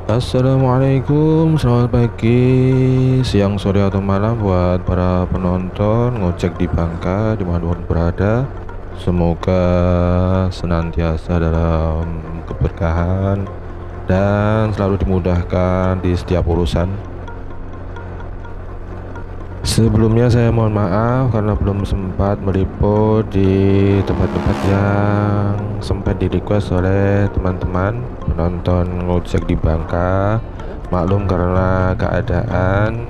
Assalamualaikum, selamat pagi, siang, sore, atau malam buat para penonton ngojek di Bangka dimanapun berada. Semoga senantiasa dalam keberkahan dan selalu dimudahkan di setiap urusan. Sebelumnya saya mohon maaf karena belum sempat meliput di tempat-tempat yang sempat di request oleh teman-teman penonton ngojek di Bangka. Maklum karena keadaan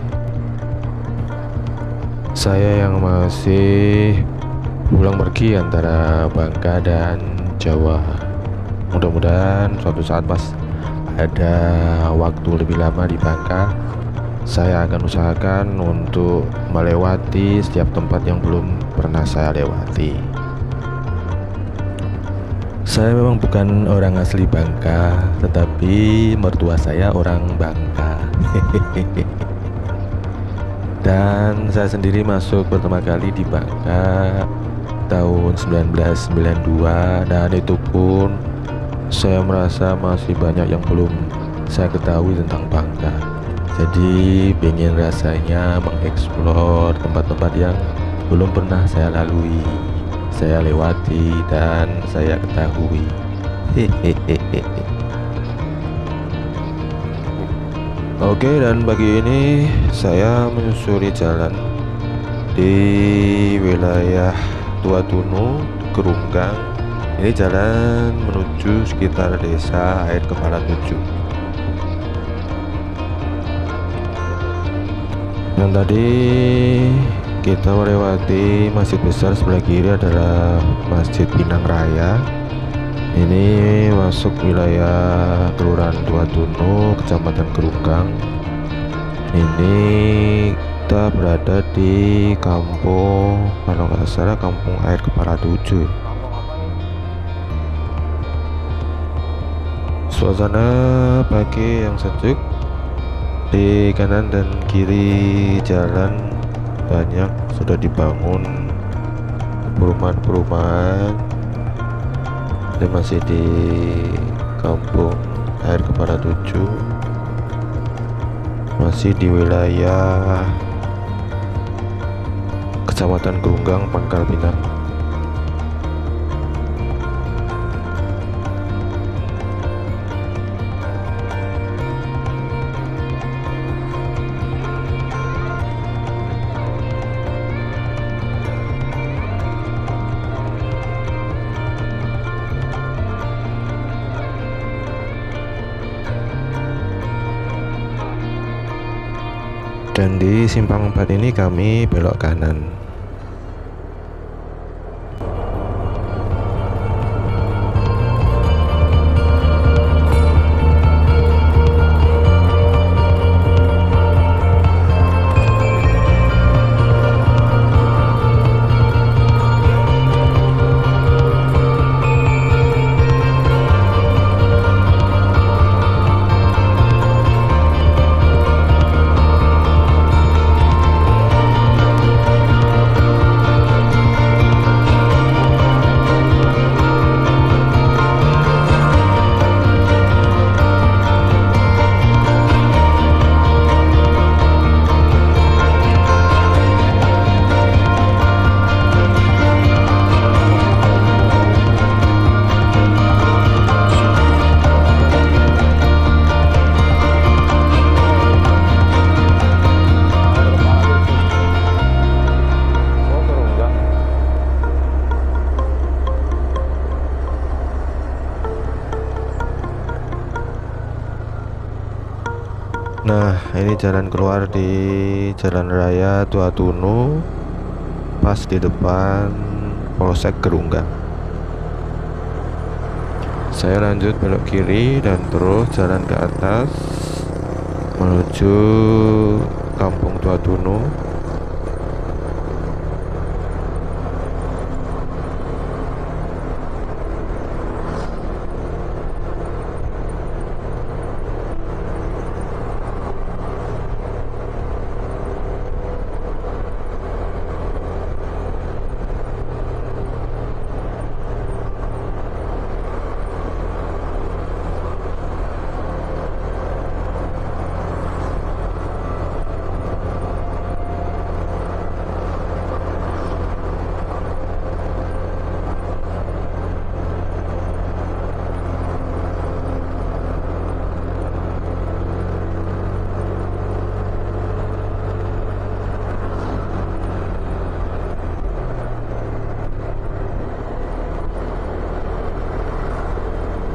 saya yang masih pulang pergi antara Bangka dan Jawa. Mudah-mudahan suatu saat pas ada waktu lebih lama di Bangka, saya akan usahakan untuk melewati setiap tempat yang belum pernah saya lewati. Saya memang bukan orang asli Bangka, tetapi mertua saya orang Bangka. Dan saya sendiri masuk pertama kali di Bangka tahun 1992, dan itu pun saya merasa masih banyak yang belum saya ketahui tentang Bangka. Jadi pengen rasanya mengeksplor tempat-tempat yang belum pernah saya lalui, saya lewati, dan saya ketahui. Hehehe. Oke, dan pagi ini saya menyusuri jalan di wilayah Tua Tunu, Kerunggang. Ini jalan menuju sekitar desa Air Kepala Tujuh. Dan tadi kita melewati masjid besar, sebelah kiri adalah Masjid Pinang Raya. Ini masuk wilayah Kelurahan Tua Tunu, Kecamatan Kerunggang. Ini kita berada di kampung, kalau nggak salah kampung Air Kepala Tujuh. Suasana pagi yang sejuk. Di kanan dan kiri jalan banyak sudah dibangun perumahan-perumahan. Ini masih di kampung Air Kepala Tujuh, masih di wilayah Kecamatan Kerunggang, Pangkal Pinang. Dan di simpang 4 ini kami belok kanan. Nah, ini jalan keluar di Jalan Raya Tua Tunu, pas di depan Polsek Kerunggang. Saya lanjut belok kiri dan terus jalan ke atas menuju Kampung Tua Tunu.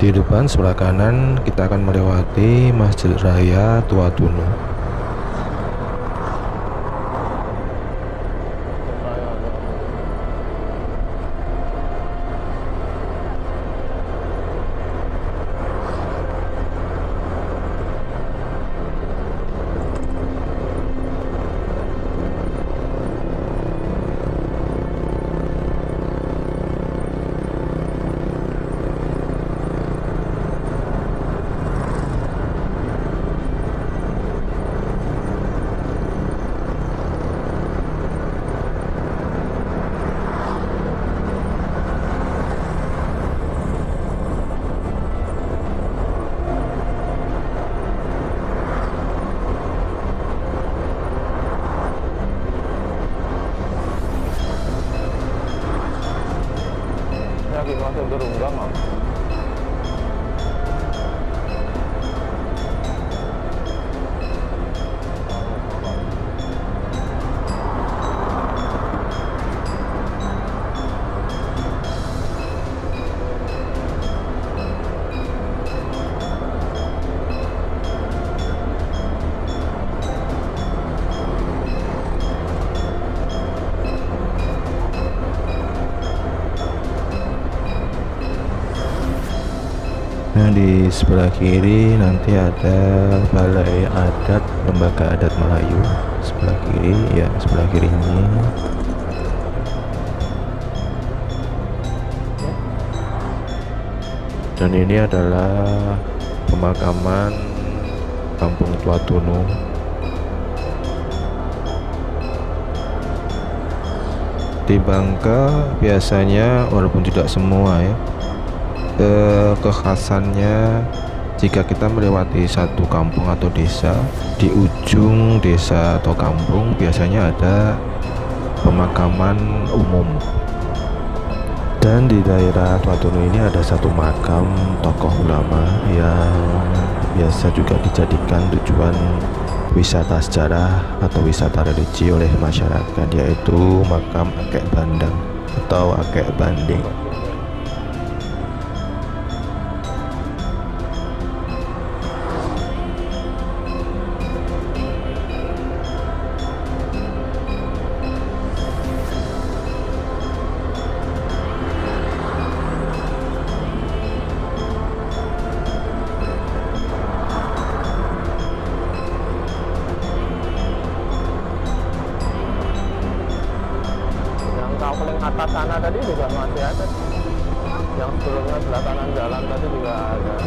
Di depan sebelah kanan kita akan melewati Masjid Raya Tua Tunu. Masuk gerunggang Om. Nah, di sebelah kiri nanti ada Balai Adat Lembaga Adat Melayu. Sebelah kiri, ya, sebelah kiri ini. Dan ini adalah pemakaman Kampung Tua Tunu. Di Bangka biasanya, walaupun tidak semua ya, kekhasannya jika kita melewati satu kampung atau desa, di ujung desa atau kampung biasanya ada pemakaman umum. Dan di daerah Tua Tunu ini ada satu makam tokoh ulama yang biasa juga dijadikan tujuan wisata sejarah atau wisata religi oleh masyarakat, yaitu makam Akek Bandang atau Akek Banding. Paling atas sana tadi juga masih ada. Yang sebelumnya sebelah kanan jalan tadi juga ada.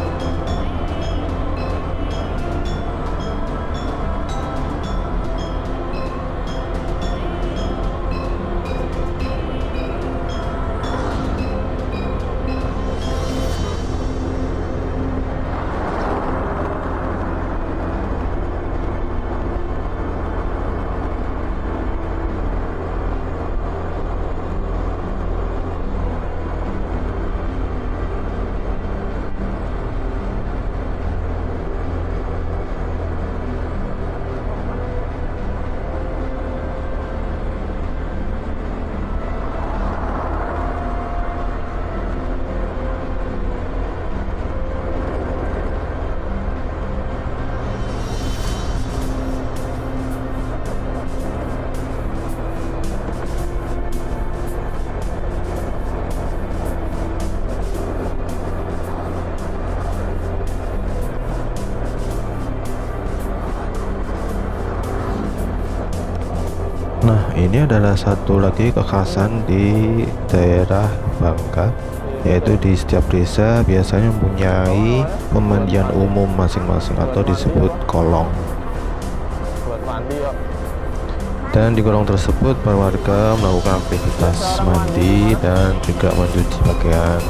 Nah, ini adalah satu lagi kekhasan di daerah Bangka, yaitu di setiap desa biasanya mempunyai pemandian umum masing-masing atau disebut kolong. Buat mandi ya. Dan di kolong tersebut para warga melakukan aktivitas mandi dan juga mencuci pakaian.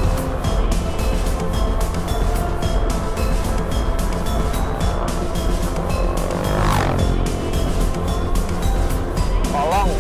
Kolong.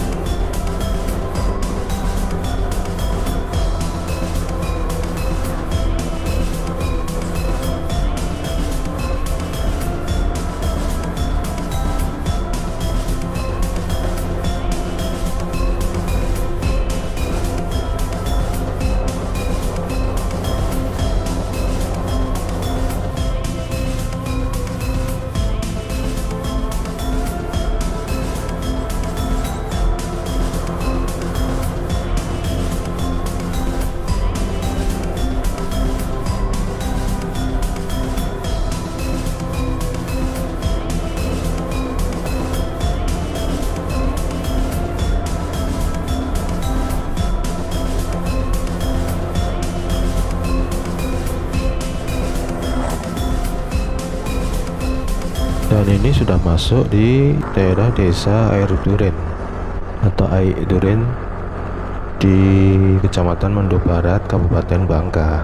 Dan ini sudah masuk di daerah desa Air Duren atau Air Duren di Kecamatan Mendo Barat, Kabupaten Bangka.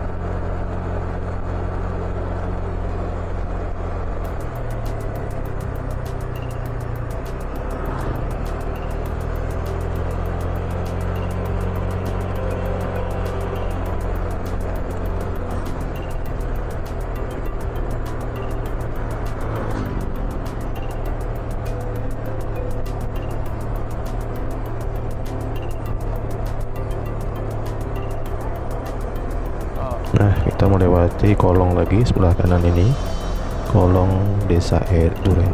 Nah, kita melewati kolong lagi sebelah kanan ini, kolong desa Air Duren.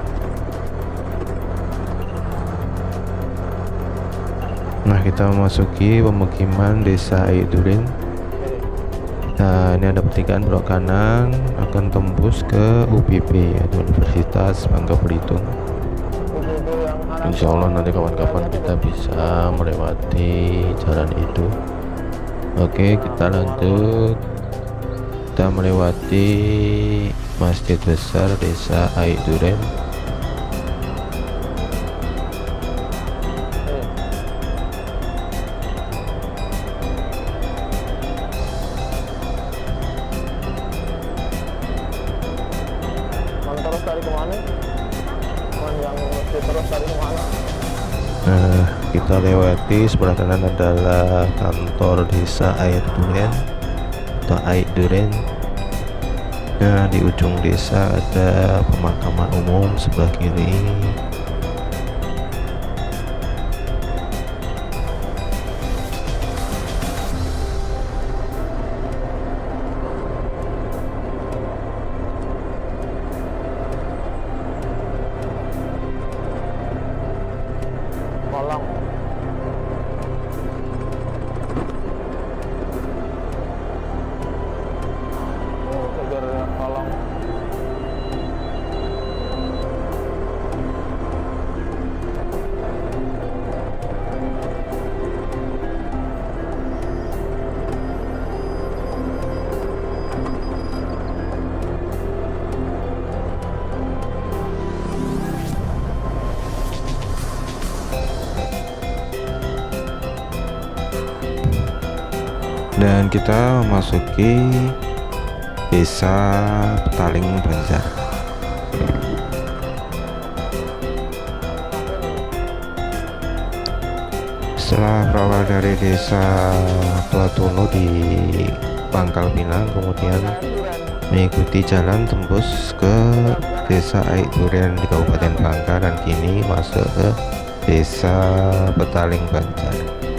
Nah, kita memasuki pemukiman desa Air Duren. Nah, ini ada pertigaan belok kanan akan tembus ke UBP, yaitu Universitas Bangka Belitung. Insya Allah nanti kawan-kawan kita bisa melewati jalan itu. Oke, kita lanjut. Kita melewati Masjid Besar Desa Air Duren. Terus dari kemana? Yang mesti terus dari kemana? Nah, kita lewati sebelah kanan adalah kantor Desa Air Duren atau Air Duren. Nah, di ujung desa ada pemakaman umum sebelah kiri. Kolong. Geger kolong. Dan kita memasuki Desa Petaling Banjar. Setelah berawal dari Desa Platunu di Pangkal Pinang, kemudian mengikuti jalan tembus ke Desa Air Duren di Kabupaten Bangka, dan kini masuk ke Desa Petaling Banjar.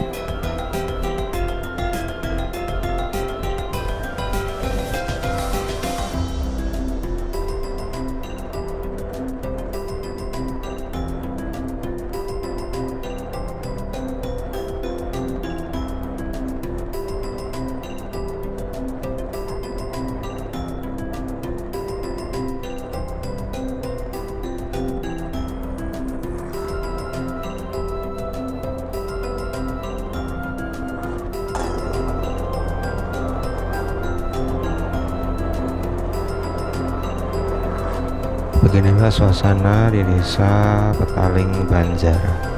Beginilah suasana di Desa Petaling Banjar.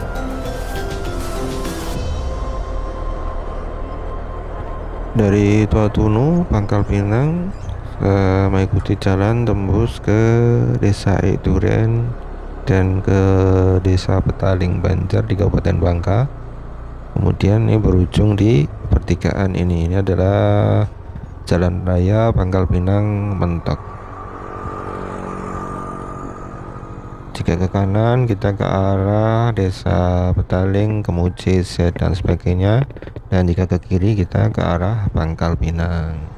Dari Tuatunu, Pangkal Pinang, mengikuti jalan tembus ke Desa Air Duren dan ke Desa Petaling Banjar di Kabupaten Bangka. Kemudian ini berujung di pertigaan ini. Ini adalah Jalan Raya Pangkal Pinang Mentok. Jika ke kanan kita ke arah Desa Petaling, Kemucis, dan sebagainya, dan jika ke kiri kita ke arah Pangkal Pinang.